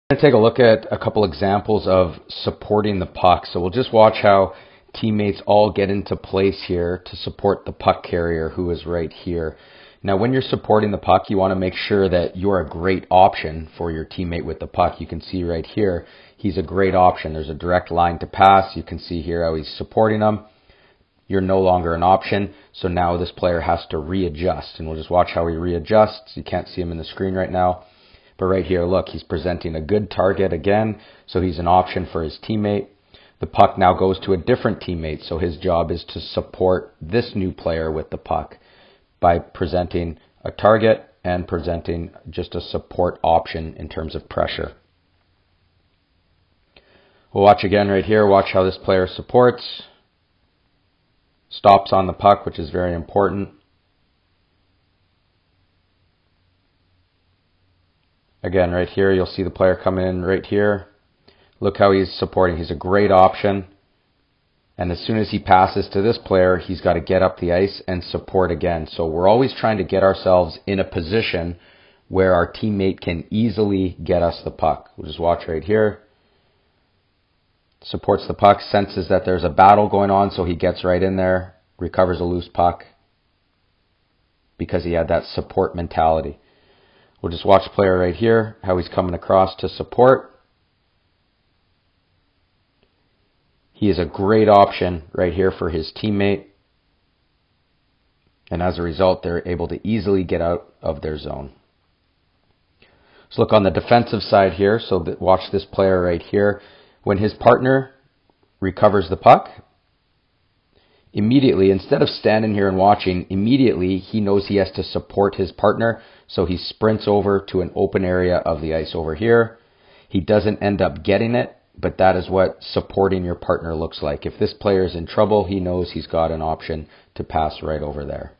Going to take a look at a couple examples of supporting the puck. So we'll just watch how teammates all get into place here to support the puck carrier who is right here. Now, when you're supporting the puck, you want to make sure that you're a great option for your teammate with the puck. You can see right here, he's a great option. There's a direct line to pass. You can see here how he's supporting them. You're no longer an option, so now this player has to readjust. And we'll just watch how he readjusts. You can't see him in the screen right now. But right here, look, he's presenting a good target again, so he's an option for his teammate. The puck now goes to a different teammate, so his job is to support this new player with the puck by presenting a target and presenting just a support option in terms of pressure. We'll watch again right here. Watch how this player supports. Stops on the puck, which is very important. Again, right here, you'll see the player coming in right here. Look how he's supporting. He's a great option. And as soon as he passes to this player, he's got to get up the ice and support again. So we're always trying to get ourselves in a position where our teammate can easily get us the puck. We'll just watch right here. Supports the puck, senses that there's a battle going on, so he gets right in there, recovers a loose puck because he had that support mentality. We'll just watch the player right here, how he's coming across to support. He is a great option right here for his teammate. And as a result, they're able to easily get out of their zone. Let's look on the defensive side here. So watch this player right here. When his partner recovers the puck, immediately, instead of standing here and watching, immediately he knows he has to support his partner. So he sprints over to an open area of the ice over here. He doesn't end up getting it, but that is what supporting your partner looks like. If this player is in trouble, he knows he's got an option to pass right over there.